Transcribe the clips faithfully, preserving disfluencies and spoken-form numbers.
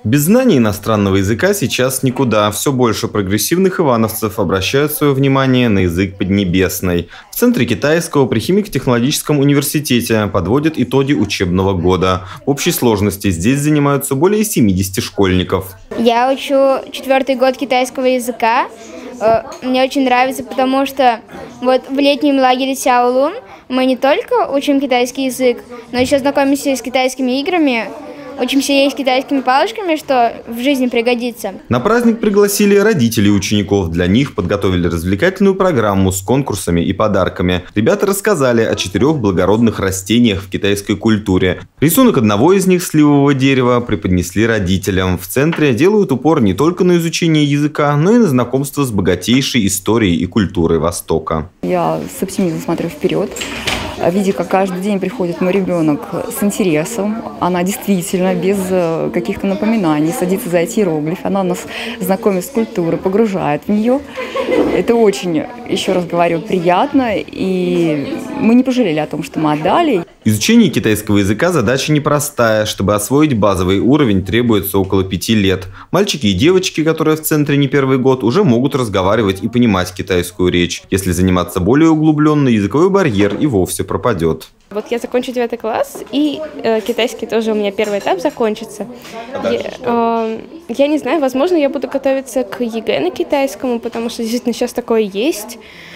Без знания иностранного языка сейчас никуда. Все больше прогрессивных ивановцев обращают свое внимание на язык поднебесный. В Центре китайского при химико-технологическом университете подводят итоги учебного года. В общей сложности здесь занимаются более семидесяти школьников. Я учу четвертый год китайского языка. Мне очень нравится, потому что вот в летнем лагере Сяолун мы не только учим китайский язык, но еще знакомимся с китайскими играми. Учимся есть китайскими палочками, что в жизни пригодится. На праздник пригласили родителей учеников. Для них подготовили развлекательную программу с конкурсами и подарками. Ребята рассказали о четырех благородных растениях в китайской культуре. Рисунок одного из них, сливового дерева, преподнесли родителям. В центре делают упор не только на изучение языка, но и на знакомство с богатейшей историей и культурой Востока. Я с оптимизмом смотрю вперед. Видя, как каждый день приходит мой ребенок с интересом, она действительно без каких-то напоминаний садится за эти иероглифы, она нас знакомит с культурой, погружает в нее. Это очень, еще раз говорю, приятно, и мы не пожалели о том, что мы отдали. Изучение китайского языка задача непростая. Чтобы освоить базовый уровень, требуется около пяти лет. Мальчики и девочки, которые в центре не первый год, уже могут разговаривать и понимать китайскую речь. Если заниматься более углубленно, языковой барьер и вовсе пропадет. Вот я закончу девятый класс, и э, китайский тоже у меня первый этап закончится. Я, э, я не знаю, возможно, я буду готовиться к ЕГЭ на китайскому, потому что действительно сейчас такое есть.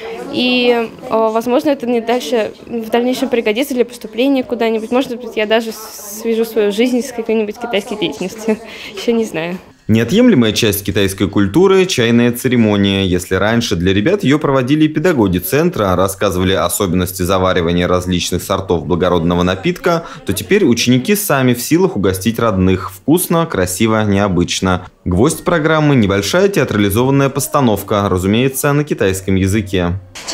И, э, возможно, это мне дальше, в дальнейшем пригодится для поступления куда-нибудь. Может быть, я даже свяжу свою жизнь с какой-нибудь китайской деятельностью. Еще не знаю. Неотъемлемая часть китайской культуры – чайная церемония. Если раньше для ребят ее проводили педагоги центра, рассказывали особенности заваривания различных сортов благородного напитка, то теперь ученики сами в силах угостить родных. Вкусно, красиво, необычно. Гвоздь программы – небольшая театрализованная постановка, разумеется, на китайском языке.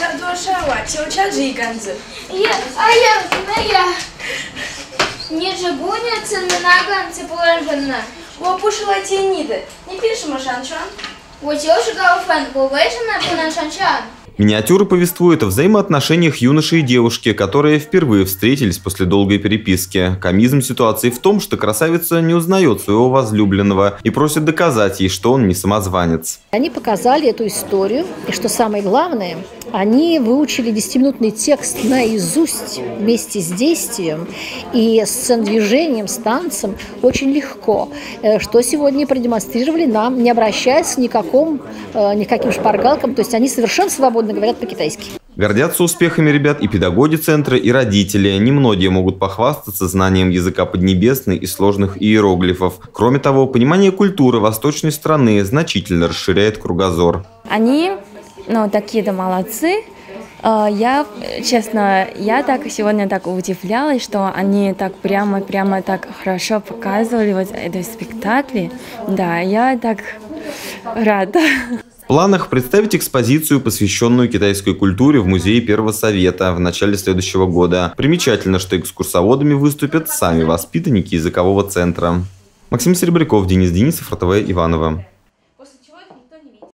Миниатюры повествуют о взаимоотношениях юноши и девушки, которые впервые встретились после долгой переписки. Комизм ситуации в том, что красавица не узнает своего возлюбленного и просит доказать ей, что он не самозванец. Они показали эту историю, и что самое главное, они выучили десятиминутный текст наизусть вместе с действием и с движением, с танцем очень легко, что сегодня продемонстрировали нам, не обращаясь ни к какому, ни к каким шпаргалкам, то есть они совершенно свободно говорят по-китайски. Гордятся успехами ребят и педагоги центра, и родители. Немногие могут похвастаться знанием языка поднебесной и сложных иероглифов. Кроме того, понимание культуры восточной страны значительно расширяет кругозор. Они, ну, такие-то молодцы. Я, честно, я так сегодня так удивлялась, что они так прямо-прямо так хорошо показывали вот это спектакль. Да, я так рада. В планах представить экспозицию, посвященную китайской культуре в Музее Первого Совета в начале следующего года. Примечательно, что экскурсоводами выступят сами воспитанники языкового центра. Максим Серебряков, Денис Денисов, РТВ Иваново.